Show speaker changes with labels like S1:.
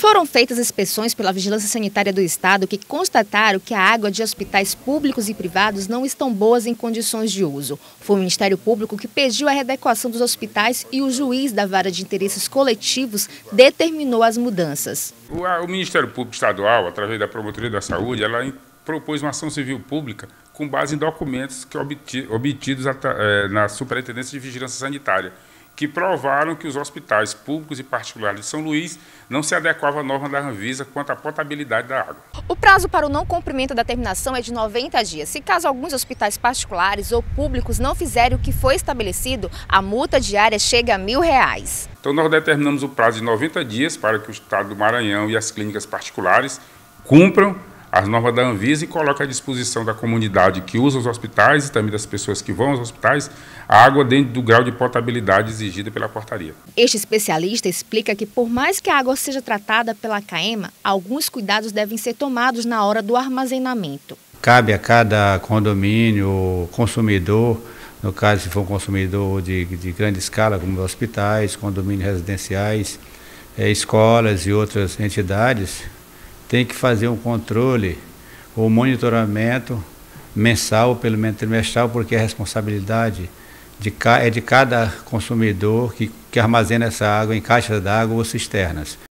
S1: Foram feitas inspeções pela Vigilância Sanitária do Estado que constataram que a água de hospitais públicos e privados não estão boas em condições de uso. Foi o Ministério Público que pediu a readequação dos hospitais e o juiz da Vara de Interesses Coletivos determinou as mudanças.
S2: O Ministério Público Estadual, através da Promotoria da Saúde, ela propôs uma ação civil pública com base em documentos obtidos na Superintendência de Vigilância Sanitária, que provaram que os hospitais públicos e particulares de São Luís não se adequavam à norma da Anvisa quanto à potabilidade da água.
S1: O prazo para o não cumprimento da determinação é de 90 dias. Se caso alguns hospitais particulares ou públicos não fizerem o que foi estabelecido, a multa diária chega a R$1.000.
S2: Então nós determinamos o prazo de 90 dias para que o Estado do Maranhão e as clínicas particulares cumpram as normas da Anvisa e coloquem à disposição da comunidade que usa os hospitais e também das pessoas que vão aos hospitais a água dentro do grau de potabilidade exigida pela portaria.
S1: Este especialista explica que por mais que a água seja tratada pela CAEMA, alguns cuidados devem ser tomados na hora do armazenamento.
S3: Cabe a cada condomínio, consumidor, no caso se for um consumidor de grande escala, como hospitais, condomínios residenciais, escolas e outras entidades, tem que fazer um controle ou monitoramento mensal ou pelo menos trimestral, porque a responsabilidade é de cada consumidor que armazena essa água em caixas d'água ou cisternas.